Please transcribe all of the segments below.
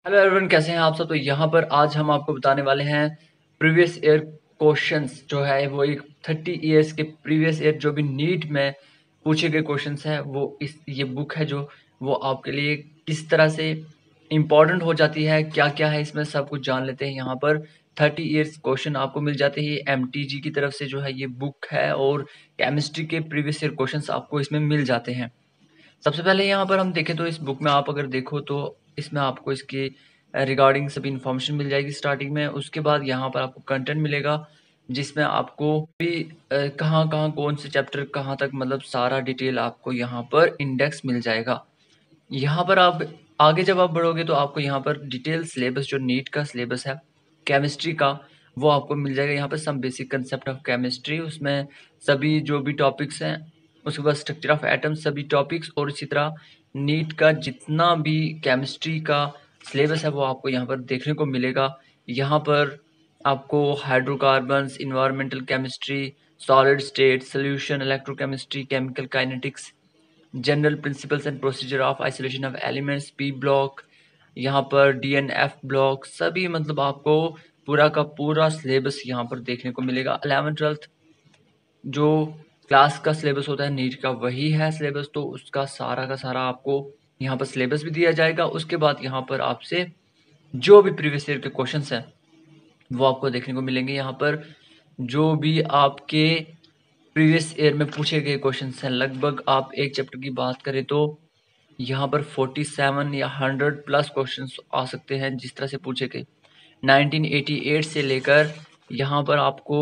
Hello everyone, कैसे हैं आप सब। तो यहाँ पर आज हम आपको बताने वाले हैं प्रीवियस ईयर क्वेश्चंस जो है वो एक 30 ईयर्स के प्रीवियस ईयर जो भी नीट में पूछे गए क्वेश्चंस हैं वो इस ये बुक है जो वो आपके लिए किस तरह से इम्पोर्टेंट हो जाती है, क्या क्या है इसमें सब कुछ जान लेते हैं। यहाँ पर 30 ईयर्स क्वेश्चन आपको मिल जाते हैं, एमटीजी की तरफ से जो है ये बुक है और केमिस्ट्री के प्रीवियस ईयर क्वेश्चंस आपको इसमें मिल जाते हैं। सबसे पहले यहाँ पर हम देखें तो इस बुक में आप अगर देखो तो इसमें आपको इसके रिगार्डिंग सभी इन्फॉर्मेशन मिल जाएगी स्टार्टिंग में। उसके बाद यहाँ पर आपको कंटेंट मिलेगा जिसमें आपको भी कहाँ कहाँ कौन से चैप्टर कहाँ तक मतलब सारा डिटेल आपको यहाँ पर इंडेक्स मिल जाएगा। यहाँ पर आप आगे जब आप बढ़ोगे तो आपको यहाँ पर डिटेल सिलेबस जो नीट का सिलेबस है केमिस्ट्री का वो आपको मिल जाएगा। यहाँ पर some basic concept of chemistry, उसमें सभी जो भी टॉपिक्स हैं, उसके बाद स्ट्रक्चर ऑफ एटम्स सभी टॉपिक्स, और इसी तरह नीट का जितना भी केमिस्ट्री का सिलेबस है वो आपको यहाँ पर देखने को मिलेगा। यहाँ पर आपको hydrocarbons, environmental chemistry, solid state solution, electrochemistry, chemical kinetics, general principles and procedure of isolation of elements P block, यहाँ पर डीएनएफ ब्लॉक, सभी मतलब आपको पूरा का पूरा सिलेबस यहाँ पर देखने को मिलेगा। 11th-12th जो क्लास का सिलेबस होता है नीट का वही है सिलेबस, तो उसका सारा का सारा आपको यहाँ पर सिलेबस भी दिया जाएगा। उसके बाद यहाँ पर आपसे जो भी प्रीवियस ईयर के क्वेश्चंस हैं वो आपको देखने को मिलेंगे। यहाँ पर जो भी आपके प्रीवियस ईयर में पूछे गए क्वेश्चंस हैं, लगभग आप एक चैप्टर की बात करें तो यहाँ पर 47 या 100 प्लस क्वेश्चंस आ सकते हैं जिस तरह से पूछे गए। 1988 से लेकर यहाँ पर आपको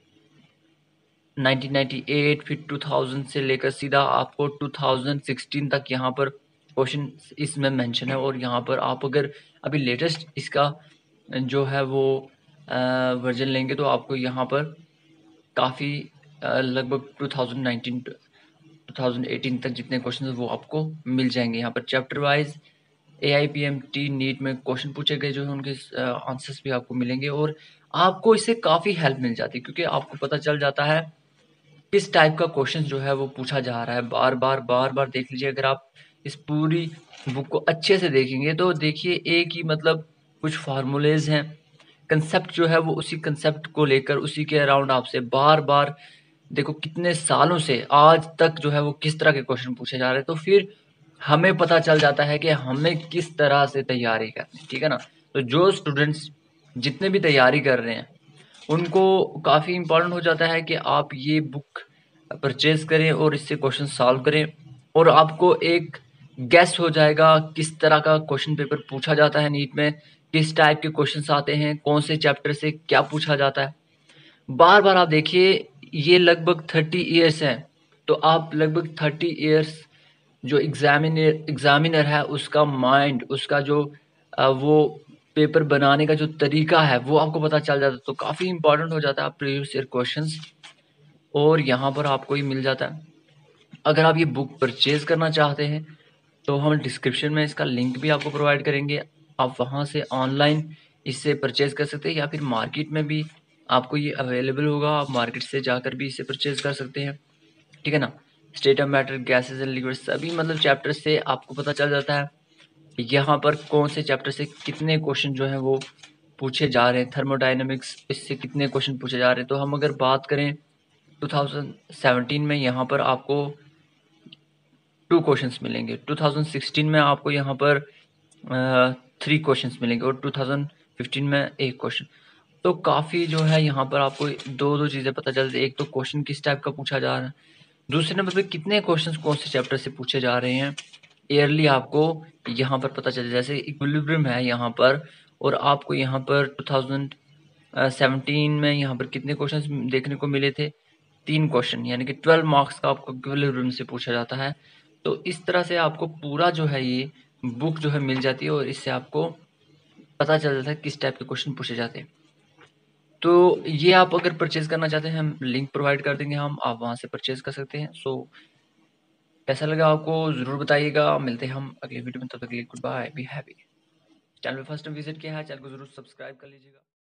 1998, फिर 2000 से लेकर सीधा आपको 2016 तक यहाँ पर क्वेश्चन इसमें मेंशन है। और यहाँ पर आप अगर अभी लेटेस्ट इसका जो है वो वर्जन लेंगे तो आपको यहाँ पर काफ़ी लगभग 2019 2018 तक जितने क्वेश्चन वो आपको मिल जाएंगे। यहाँ पर चैप्टर वाइज AIPMT नीट में क्वेश्चन पूछे गए जो है उनके आंसर्स भी आपको मिलेंगे, और आपको इससे काफ़ी हेल्प मिल जाती है क्योंकि आपको पता चल जाता है किस टाइप का क्वेश्चन जो है वो पूछा जा रहा है। बार बार देख लीजिए, अगर आप इस पूरी बुक को अच्छे से देखेंगे तो देखिए एक ही मतलब कुछ फार्मूलेज हैं, कंसेप्ट जो है वो उसी कंसेप्ट को लेकर उसी के अराउंड आपसे बार बार देखो कितने सालों से आज तक जो है वो किस तरह के क्वेश्चन पूछे जा रहे हैं, तो फिर हमें पता चल जाता है कि हमें किस तरह से तैयारी करनी है। ठीक है ना। तो जो स्टूडेंट्स जितने भी तैयारी कर रहे हैं उनको काफ़ी इम्पोर्टेंट हो जाता है कि आप ये बुक परचेज करें और इससे क्वेश्चन सॉल्व करें, और आपको एक गैस हो जाएगा किस तरह का क्वेश्चन पेपर पूछा जाता है नीट में, किस टाइप के क्वेश्चंस आते हैं, कौन से चैप्टर से क्या पूछा जाता है। बार बार आप देखिए ये लगभग 30 ईयर्स हैं, तो आप लगभग 30 ईयर्स जो एग्जामिनर है उसका माइंड, उसका जो वो पेपर बनाने का जो तरीका है वो आपको पता चल जाता है, तो काफ़ी इंपॉर्टेंट हो जाता है आप प्रीवियस ईयर क्वेश्चंस, और यहाँ पर आपको ये मिल जाता है। अगर आप ये बुक परचेज करना चाहते हैं तो हम डिस्क्रिप्शन में इसका लिंक भी आपको प्रोवाइड करेंगे, आप वहाँ से ऑनलाइन इसे परचेज कर सकते हैं या फिर मार्केट में भी आपको ये अवेलेबल होगा, आप मार्केट से जाकर भी इसे परचेज कर सकते हैं। ठीक है ना। State of matter, gases and liquid, सभी मतलब चैप्टर से आपको पता चल जाता है यहाँ पर कौन से चैप्टर से कितने क्वेश्चन जो हैं वो पूछे जा रहे हैं। थर्मोडायनेमिक्स इससे कितने क्वेश्चन पूछे जा रहे हैं, तो हम अगर बात करें 2017 में यहाँ पर आपको 2 क्वेश्चंस मिलेंगे, 2016 में आपको यहाँ पर 3 क्वेश्चंस मिलेंगे और 2015 में 1 क्वेश्चन। तो काफ़ी जो है यहाँ पर आपको दो दो चीज़ें पता चलती है, एक तो क्वेश्चन किस टाइप का पूछा जा रहा है, दूसरे नंबर पे कितने क्वेश्चंस कौन से चैप्टर से पूछे जा रहे हैं ईयरली आपको यहाँ पर पता चले। जैसे इक्विलिब्रियम है यहाँ पर, और आपको यहाँ पर 2017 में यहाँ पर कितने क्वेश्चंस देखने को मिले थे, 3 क्वेश्चन, यानी कि 12 मार्क्स का आपको इक्विलिब्रियम से पूछा जाता है। तो इस तरह से आपको पूरा जो है ये बुक जो है मिल जाती है और इससे आपको पता चल जाता है किस टाइप के क्वेश्चन पूछे जाते हैं। तो ये आप अगर परचेज करना चाहते हैं हम लिंक प्रोवाइड कर देंगे, हम आप वहाँ से परचेज कर सकते हैं। सो कैसा लगा आपको ज़रूर बताइएगा, मिलते हैं हम अगले वीडियो में, तब तक के लिए goodbye, be happy. Channel पे फर्स्ट टाइम विजिट किया है, चैनल को ज़रूर सब्सक्राइब कर लीजिएगा।